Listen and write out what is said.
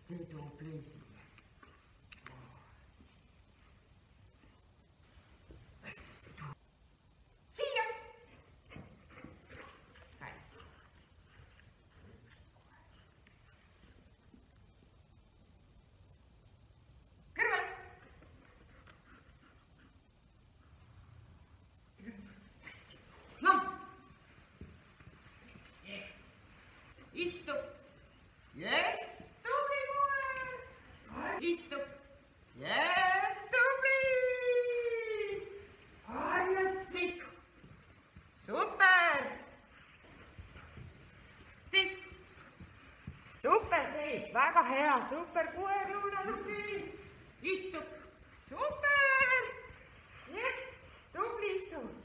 hästi tubli siia. Siia. Hästi. Kõrval. Hästi. No. Yes. Istu. Yes. Tubli koer. Istu. Yes. Tubli. Siis. Super. Siis. Super seis, väga hea, super koer, Luna tubli. Istu. Super. Yes. Tubli istu.